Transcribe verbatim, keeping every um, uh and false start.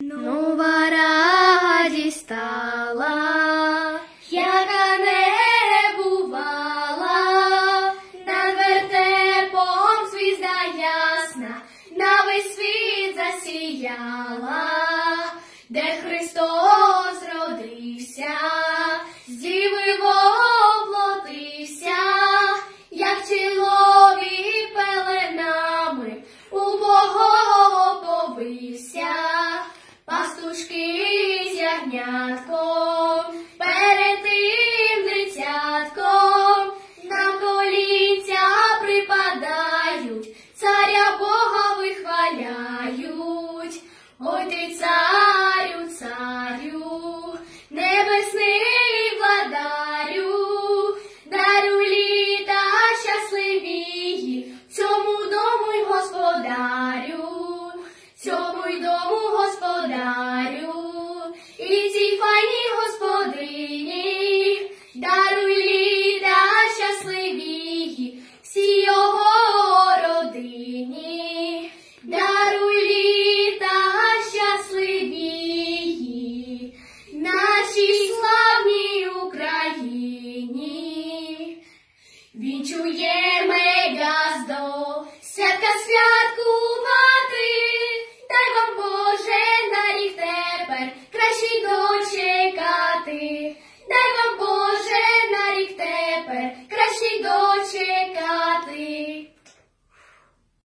Нова радість стала, яка не бувала, над вертепом звізда ясна, на весь світ засіяла, де Христос родився, з діви воплотився, як чоловік пеленами у Бога оповився. Пастушки з ягнятком, перед тим дитятком, на колінця припадають, царя Бога вихваляють. Ой ти, царю, царю, небесний владарю, дарю літа щасливії, цьому дому й господарю, цьому й дому господарю.